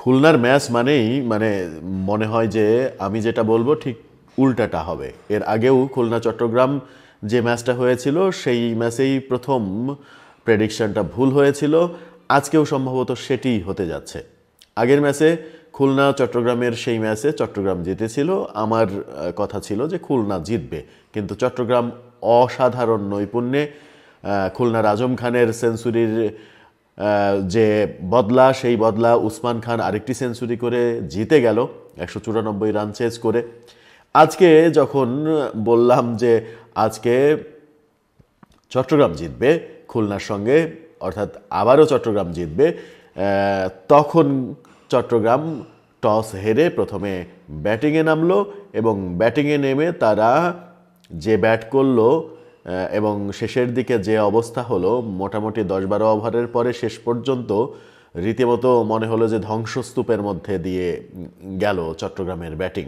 খুলনার ম্যাচ মানেই মানে মনে হয় যে আমি যেটা বলবো ঠিক উল্টাটা হবে। এর আগেও খুলনা চট্টগ্রাম যে ম্যাচটা হয়েছিল সেই ম্যাচেই প্রথম প্রেডিকশনটা ভুল হয়েছিল, আজকেও সম্ভবত সেটিই হতে যাচ্ছে। আগের ম্যাচে খুলনা চট্টগ্রামের সেই ম্যাচে চট্টগ্রাম জিতেছিল, আমার কথা ছিল যে খুলনা জিতবে, কিন্তু চট্টগ্রাম অসাধারণ নৈপুণ্যে খুলনার আজম খানের সেঞ্চুরির যে বদলা, সেই বদলা উসমান খান আরেকটি সেঞ্চুরি করে জিতে গেল 194 রান চেজ করে। আজকে যখন বললাম যে আজকে চট্টগ্রাম জিতবে খুলনার সঙ্গে, অর্থাৎ আবারও চট্টগ্রাম জিতবে, তখন চট্টগ্রাম টস হেরে প্রথমে ব্যাটিংয়ে নামলো এবং ব্যাটিংয়ে নেমে তারা যে ব্যাট করলো এবং শেষের দিকে যে অবস্থা হলো, মোটামুটি 10-12 ওভারের পরে শেষ পর্যন্ত রীতিমতো মনে হলো যে ধ্বংসস্তূপের মধ্যে দিয়ে গেল চট্টগ্রামের ব্যাটিং।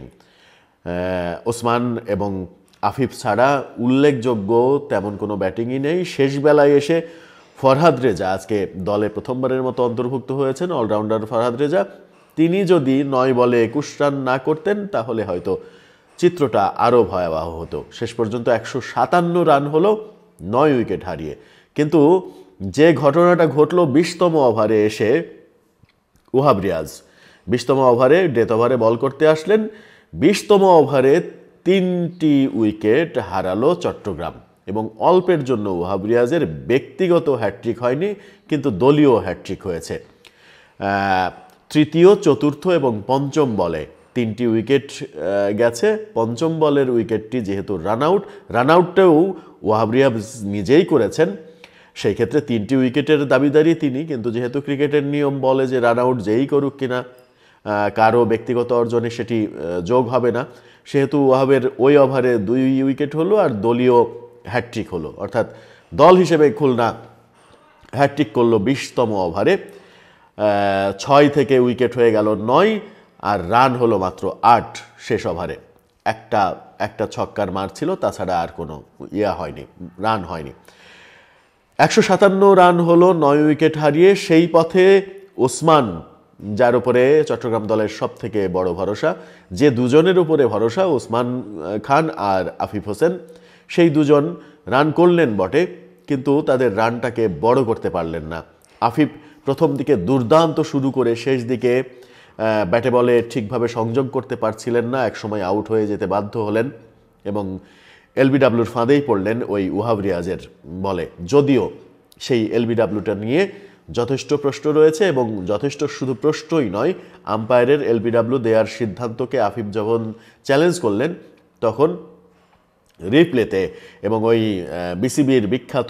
ওসমান এবং আফিফ ছাড়া উল্লেখযোগ্য তেমন কোনো ব্যাটিংই নেই। শেষ বেলায় এসে ফরহাদ রেজা আজকে দলে প্রথমবারের মতো অন্তর্ভুক্ত হয়েছেন, অলরাউন্ডার ফরহাদ রেজা, তিনি যদি 9 বলে 21 রান না করতেন তাহলে হয়তো চিত্রটা আরও ভয়াবহ হতো। শেষ পর্যন্ত 157 রান হলো 9 উইকেট হারিয়ে। কিন্তু যে ঘটনাটা ঘটলো 20তম ওভারে এসে, ওয়াহাব রিয়াজ 20তম ওভারে ডেথ ওভারে বল করতে আসলেন, 20তম ওভারে 3টি উইকেট হারালো চট্টগ্রাম এবং অল্পের জন্য ওয়াহাব রিয়াজের ব্যক্তিগত হ্যাটট্রিক হয়নি, কিন্তু দলীয় হ্যাটট্রিক হয়েছে। তৃতীয়, চতুর্থ এবং পঞ্চম বলে 3টি উইকেট গেছে। পঞ্চম বলের উইকেটটি যেহেতু রানআউটটাও ওয়াহাব রিয়াজ নিজেই করেছেন, সেই ক্ষেত্রে 3টি উইকেটের দাবিদারি তিনি, কিন্তু যেহেতু ক্রিকেটের নিয়ম বলে যে রানআউট যেই করুক কিনা কারো ব্যক্তিগত অর্জনে সেটি যোগ হবে না, সেহেতু ওয়াহাবের ওই ওভারে 2 উইকেট হলো আর দলীয় হ্যাটট্রিক হলো, অর্থাৎ দল হিসেবে খুলনা হ্যাটট্রিক করলো 20তম ওভারে। 6 থেকে উইকেট হয়ে গেল 9 আর রান হলো মাত্র 8 শেষ ওভারে। একটা ছক্কার মার ছিল, তাছাড়া আর কোনো হয়নি, রান হয়নি। 157 রান হলো 9 উইকেট হারিয়ে। সেই পথে ওসমান, যার উপরে চট্টগ্রাম দলের সব থেকে বড় ভরসা, যে দুজনের উপরে ভরসা, ওসমান খান আর আফিফ হোসেন, সেই দুজন রান করলেন বটে, কিন্তু তাদের রানটাকে বড় করতে পারলেন না। আফিফ প্রথম দিকে দুর্দান্ত শুরু করে শেষ দিকে ব্যাটে বলে ঠিকভাবে সংযোগ করতে পারছিলেন না, একসময় আউট হয়ে যেতে বাধ্য হলেন এবং এলবিডব্লিউর ফাঁদেই পড়লেন ওই ওয়াহাব রিয়াজের বলে। যদিও সেই এলবিডব্লিউটা নিয়ে যথেষ্ট প্রশ্ন রয়েছে এবং যথেষ্ট শুধু প্রশ্নই নয়, আম্পায়ারের এলবিডব্লিউ দেওয়ার সিদ্ধান্তকে আফিফ যখন চ্যালেঞ্জ করলেন তখন রিপ্লেতে এবং ওই বিসিবির বিখ্যাত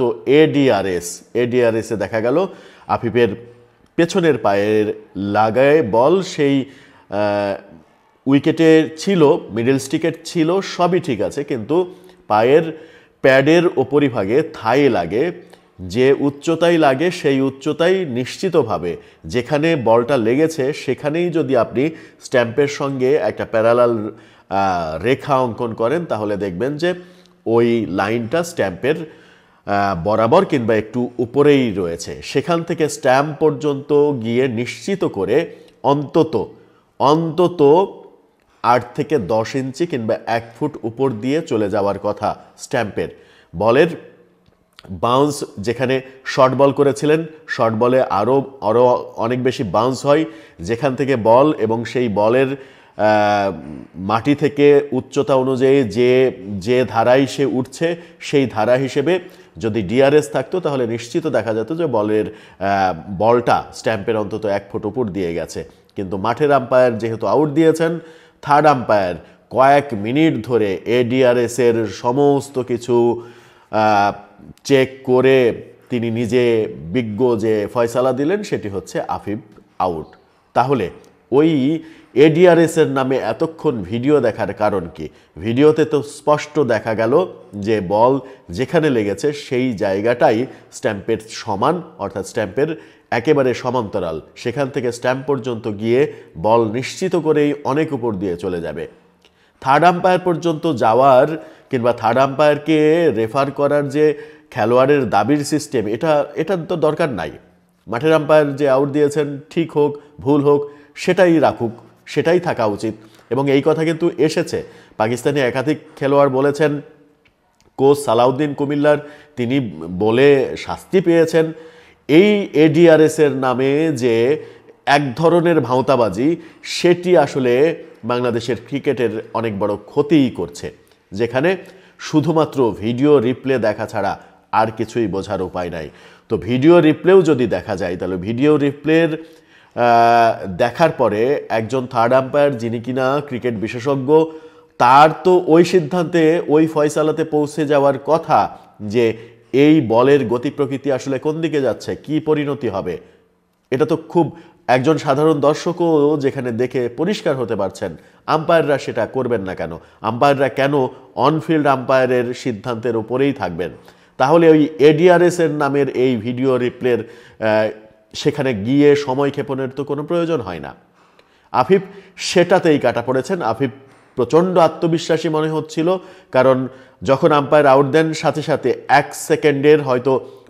এডিআরএসে দেখা গেল আফিফের পেছনের পায়ের লাগায় বল সেই উইকেটে ছিল, মিডল স্টিকেট ছিল, সবই ঠিক আছে, কিন্তু পায়ের প্যাডের ওপরিভাগে থায়ে লাগে, যে উচ্চতায় লাগে সেই উচ্চতায় নিশ্চিতভাবে যেখানে বলটা লেগেছে সেখানেই যদি আপনি স্ট্যাম্পের সঙ্গে একটা প্যারালাল রেখা অঙ্কন করেন তাহলে দেখবেন যে ওই লাইনটা স্ট্যাম্পের বরাবর কিংবা একটু উপরেই রয়েছে। সেখান থেকে স্ট্যাম্প পর্যন্ত গিয়ে নিশ্চিত করে অন্তত 8 থেকে 10 ইঞ্চি কিংবা 1 ফুট উপর দিয়ে চলে যাওয়ার কথা স্ট্যাম্পের। বলের বাউন্স, যেখানে শর্ট বল করেছিলেন, শর্ট বলে আরও অনেক বেশি বাউন্স হয়, যেখান থেকে বল এবং সেই বলের মাটি থেকে উচ্চতা অনুযায়ী যে ধারায় সে উঠছে সেই ধারা হিসেবে যদি ডিআরএস থাকতো তাহলে নিশ্চিত দেখা যেত যে বলটা স্ট্যাম্পের অন্তত 1 ফুট উপর দিয়ে গেছে। কিন্তু মাঠের আম্পায়ার যেহেতু আউট দিয়েছেন, থার্ড আম্পায়ার কয়েক মিনিট ধরে এডিআরএসের সমস্ত কিছু চেক করে তিনি নিজে বিজ্ঞ যে ফয়সালা দিলেন সেটি হচ্ছে আফিফ আউট। তাহলে ওই এডিআরএসের নামে এতক্ষণ ভিডিও দেখার কারণ কি? ভিডিওতে তো স্পষ্ট দেখা গেল যে বল যেখানে লেগেছে সেই জায়গাটাই স্ট্যাম্পের সমান, অর্থাৎ স্ট্যাম্পের একেবারে সমান্তরাল, সেখান থেকে স্ট্যাম্প পর্যন্ত গিয়ে বল নিশ্চিত করেই অনেক উপর দিয়ে চলে যাবে। থার্ড আম্পায়ার পর্যন্ত যাওয়ার কিংবা থার্ড আম্পায়ারকে রেফার করার যে খেলোয়াড়ের দাবির সিস্টেম, এটা তো দরকার নাই। মাঠের আম্পায়ার যে আউট দিয়েছেন, ঠিক হোক ভুল হোক, সেটাই রাখুক, সেটাই থাকা উচিত। এবং এই কথা কিন্তু এসেছে, পাকিস্তানি একাধিক খেলোয়াড় বলেছেন, কোচ সালাউদ্দিন কুমিল্লার তিনি বলে শাস্তি পেয়েছেন। এই এডিআরএস এর নামে যে এক ধরনের ভাঁওতাবাজি, সেটি আসলে বাংলাদেশের ক্রিকেটের অনেক বড় ক্ষতিই করছে, যেখানে শুধুমাত্র ভিডিও রিপ্লে দেখা ছাড়া আর কিছুই বোঝার উপায় নাই। তো ভিডিও রিপ্লেও যদি দেখা যায়, তাহলে ভিডিও রিপ্লের দেখার পরে একজন থার্ড আম্পায়ার যিনি কিনা ক্রিকেট বিশেষজ্ঞ, তার তো ওই সিদ্ধান্তে, ওই ফয়সালাতে পৌঁছে যাওয়ার কথা যে এই বলের গতি প্রকৃতি আসলে কোন দিকে যাচ্ছে, কি পরিণতি হবে। এটা তো খুব একজন সাধারণ দর্শকও যেখানে দেখে পরিষ্কার হতে পারছেন, আম্পায়াররা সেটা করবেন না কেন? আম্পায়াররা কেন অনফিল্ড আম্পায়ারের সিদ্ধান্তের উপরেই থাকবেন? তাহলে ওই এডিআরএস এর নামের এই ভিডিও রিপ্লের সেখানে গিয়ে সময় ক্ষেপণের তো কোনো প্রয়োজন হয় না। আফিফ সেটাতেই কাটা পড়েছেন। আফিফ প্রচণ্ড আত্মবিশ্বাসী মনে হচ্ছিল, কারণ যখন আম্পায়ার আউট দেন সাথে সাথে 1 সেকেন্ডের হয়তো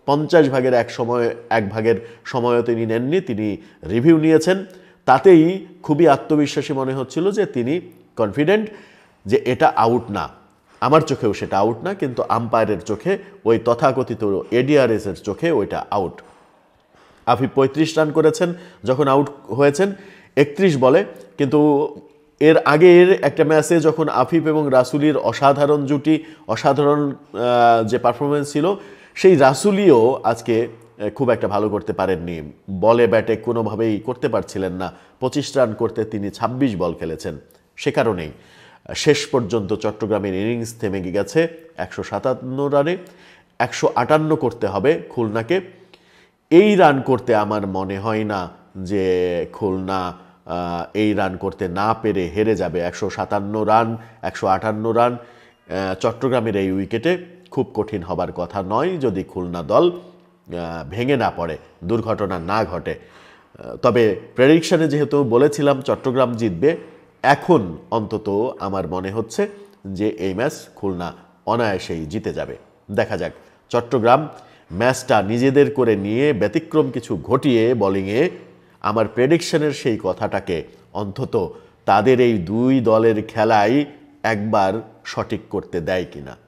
1 ভাগের সময়ও তিনি নেননি, তিনি রিভিউ নিয়েছেন। তাতেই খুবই আত্মবিশ্বাসী মনে হচ্ছিল যে তিনি কনফিডেন্ট যে এটা আউট না। আমার চোখেও সেটা আউট না, কিন্তু আম্পায়ারের চোখে, ওই তথাকথিত এডিআরএস এর চোখে ওইটা আউট। আফিফ 35 রান করেছেন যখন আউট হয়েছেন 31 বলে, কিন্তু এর আগের একটা ম্যাচে যখন আফিফ এবং রাসুলির অসাধারণ জুটি, অসাধারণ যে পারফরমেন্স ছিল, সেই রাসুলিও আজকে খুব একটা ভালো করতে পারেননি। বলে ব্যাটে কোনোভাবেই করতে পারছিলেন না। 25 রান করতে তিনি 26 বল খেলেছেন। সে কারণেই শেষ পর্যন্ত চট্টগ্রামের ইনিংস থেমে গেছে 157 রানে। 158 করতে হবে খুলনাকে। এই রান করতে আমার মনে হয় না যে খুলনা এই রান করতে না পেরে হেরে যাবে। 157 রান, 158 রান চট্টগ্রামের এই উইকেটে খুব কঠিন হবার কথা নয়, যদি খুলনা দল ভেঙে না পড়ে, দুর্ঘটনা না ঘটে। তবে প্রেডিকশনে যেহেতু বলেছিলাম চট্টগ্রাম জিতবে, এখন অন্তত আমার মনে হচ্ছে যে এই ম্যাচ খুলনা অনায়াসেই জিতে যাবে। দেখা যাক, চট্টগ্রাম ম্যাচটা নিজেদের করে নিয়ে ব্যতিক্রম কিছু ঘটিয়ে বোলিংয়ে আমার প্রেডিকশনের সেই কথাটাকে অন্তত তাদের এই দুই দলের খেলায় একবার সঠিক করতে দেয় কিনা।